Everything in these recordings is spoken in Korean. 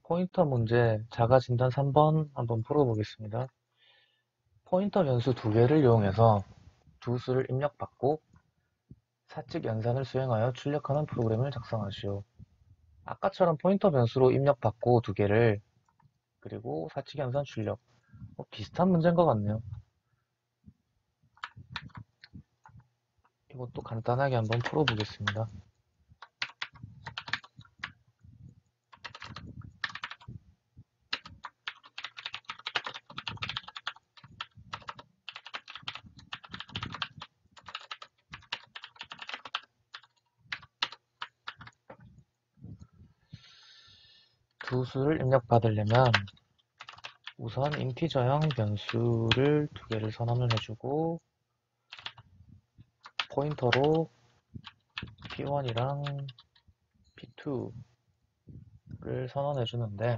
포인터 문제 자가진단 3번 한번 풀어보겠습니다. 포인터 변수 두 개를 이용해서 두 수를 입력받고 사칙 연산을 수행하여 출력하는 프로그램을 작성하시오. 아까처럼 포인터 변수로 입력받고 두 개를 그리고 사칙 연산 출력 비슷한 문제인 것 같네요. 이것도 간단하게 한번 풀어보겠습니다. 두 수를 입력받으려면 우선 인티저형 변수를 두 개를 선언을 해주고 포인터로 p1이랑 p2를 선언해 주는데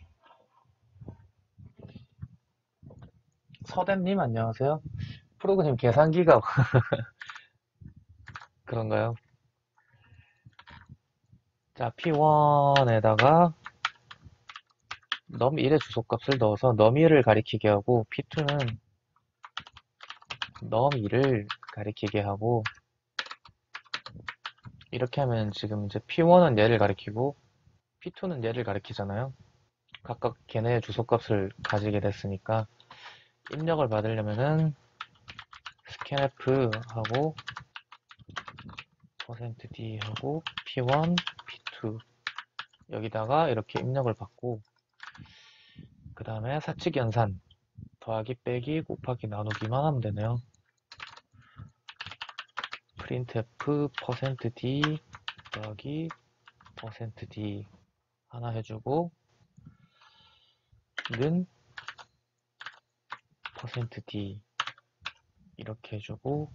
서대님 안녕하세요. 프로그램 계산기가 그런가요? 자, p1에다가 num1의 주소값을 넣어서 num1을 가리키게 하고 p2는 num2를 가리키게 하고 이렇게 하면 지금 이제 p1은 얘를 가리키고 p2는 얘를 가리키잖아요. 각각 걔네의 주소값을 가지게 됐으니까 입력을 받으려면은 scanf 하고 %d 하고 p1, p2 여기다가 이렇게 입력을 받고 그 다음에 사칙 연산 더하기 빼기 곱하기 나누기만 하면 되네요. printf %d 더하기 %d 하나 해주고 는 %d 이렇게 해주고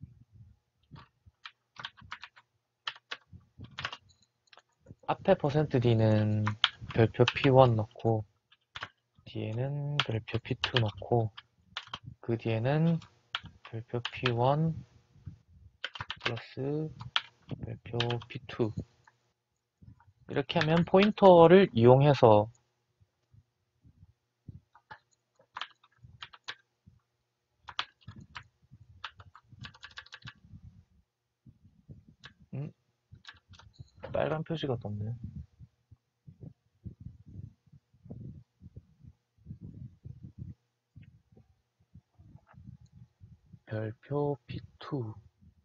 앞에 %d는 별표 p1 넣고 뒤에는 별표 p2 넣고 그 뒤에는 별표 p1 플러스 별표 p2 이렇게 하면 포인터를 이용해서 빨간 표시가 떴네. 별표 p2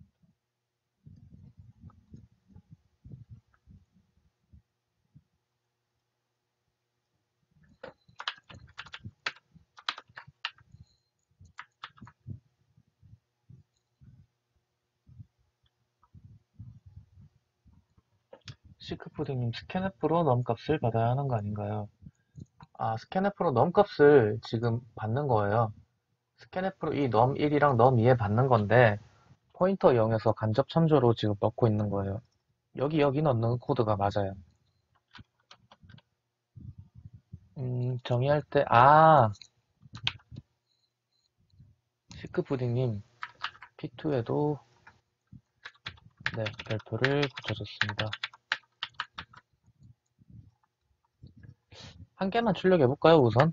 시크푸딩님 스캔F로 넘값을 받아야 하는 거 아닌가요? 아, 스캔F로 넘값을 지금 받는 거예요. 스캔F로 이 num1이랑 num2에 받는 건데 포인터 0에서 간접 참조로 지금 넣고 있는 거예요. 여기 넣는 코드가 맞아요. 정의할 때, 시크푸딩님, P2에도, 네, 별표를 붙여줬습니다. 한 개만 출력해볼까요, 우선?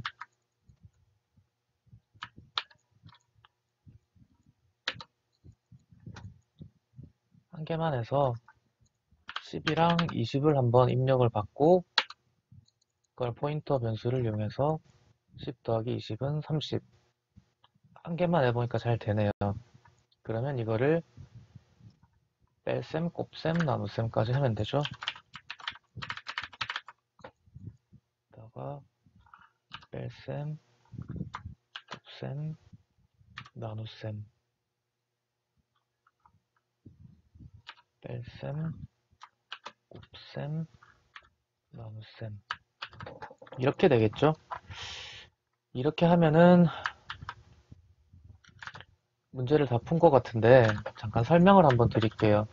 한 개만 해서 10이랑 20을 한번 입력을 받고, 그걸 포인터 변수를 이용해서 10 더하기 20은 30. 한 개만 해보니까 잘 되네요. 그러면 이거를 뺄셈, 곱셈, 나눗셈까지 하면 되죠. 다가 뺄셈, 곱셈, 나눗셈, 뺄셈, 곱셈, 나눗셈 이렇게 되겠죠. 이렇게 하면은 문제를 다 푼 것 같은데 잠깐 설명을 한번 드릴게요.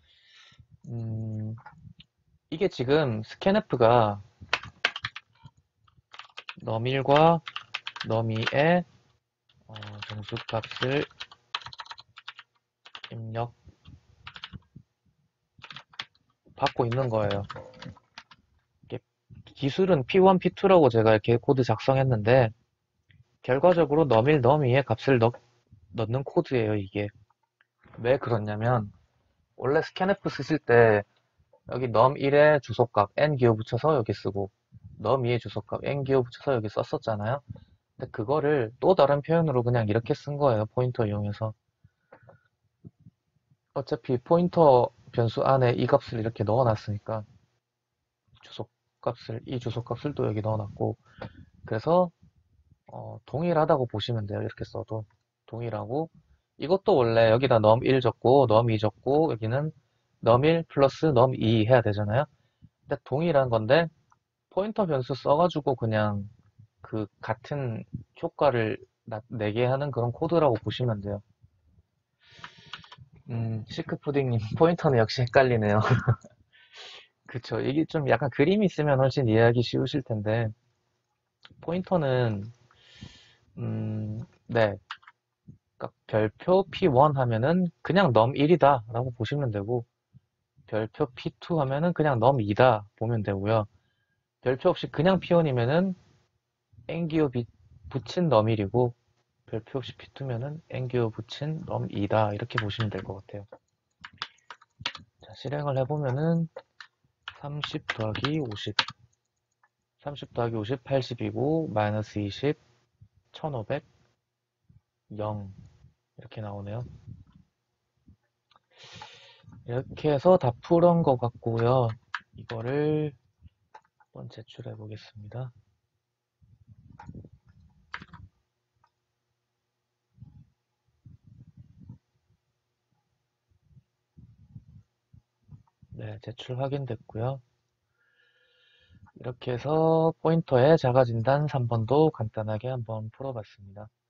이게 지금 scanf가 num1과 num2의 정수값을 입력 받고 있는 거예요. 이게 기술은 P1, P2라고 제가 이렇게 코드 작성했는데 결과적으로 너밀, 너미의 값을 넣는 코드예요, 이게. 왜 그렇냐면 원래 스캔F 쓰실 때 여기 num1에 주소값 n 기호 붙여서 여기 쓰고 num2에 주소값 n 기호 붙여서 여기 썼었잖아요. 근데 그거를 또 다른 표현으로 그냥 이렇게 쓴 거예요. 포인터 이용해서. 어차피 포인터 변수 안에 이 값을 이렇게 넣어놨으니까 이 주소값을 또 여기 넣어놨고 그래서 동일하다고 보시면 돼요. 이렇게 써도 동일하고 이것도 원래 여기다 num1 적고 num2 적고 여기는 num1 플러스 num2 해야 되잖아요. 근데 동일한 건데 포인터 변수 써가지고 그냥 그 같은 효과를 내게 하는 그런 코드라고 보시면 돼요. 시크푸딩님 포인터는 역시 헷갈리네요. 그쵸. 이게 좀 약간 그림이 있으면 훨씬 이해하기 쉬우실 텐데 포인터는 네. 그러니까 별표 P1 하면은 그냥 num1이다 라고 보시면 되고 별표 P2 하면은 그냥 num2다 보면 되고요. 별표 없이 그냥 P1이면은 n기호 붙인 num1이고 별표 없이 P2면은 n기호 붙인 num2다 이렇게 보시면 될 것 같아요. 자, 실행을 해보면은 30 더하기 50 30 더하기 50 80이고 마이너스 20 1500 0 이렇게 나오네요. 이렇게 해서 다 풀은 것 같고요. 이거를 한번 제출해 보겠습니다. 네, 제출 확인됐고요. 이렇게 해서 포인터의 자가진단 3번도 간단하게 한번 풀어봤습니다.